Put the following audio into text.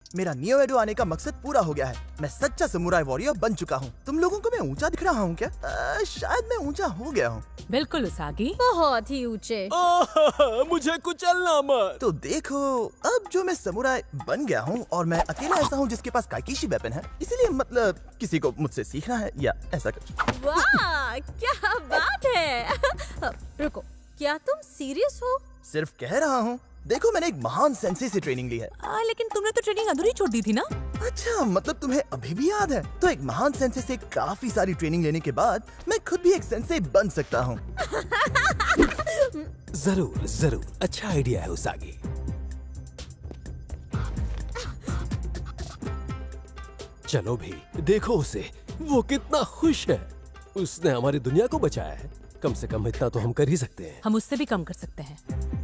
मेरा नियो एडो आने का मकसद पूरा हो गया है। मैं सच्चा समुराई वॉरियर बन चुका हूँ। तुम लोगों को मैं ऊंचा दिख रहा हूँ क्या? शायद मैं ऊंचा हो गया हूँ। बिल्कुल उसागी, बहुत ही ऊंचे। मुझे कुचलना मत। तो देखो, अब जो मैं समुराई बन गया हूँ और मैं अकेला ऐसा हूँ जिसके पास काइकिशी वेपन है, इसीलिए मतलब किसी को मुझसे सीखना है या ऐसा कुछ। वाह, क्या बात है। रुको, क्या तुम सीरियस हो? सिर्फ कह रहा हूँ। देखो, मैंने एक महान सेंसे से ट्रेनिंग ली है। लेकिन तुमने तो ट्रेनिंग अधूरी छोड़ दी थी ना? अच्छा, मतलब तुम्हें अभी भी याद है? तो एक महान सेंसे से काफी सारी ट्रेनिंग लेने के बाद मैं खुद भी एक सेंसे बन सकता हूँ। जरूर जरूर, अच्छा आइडिया है उसागी। चलो भी, देखो उसे, वो कितना खुश है। उसने हमारी दुनिया को बचाया है। कम से कम इतना तो हम कर ही सकते हैं। हम उससे भी कम कर सकते हैं।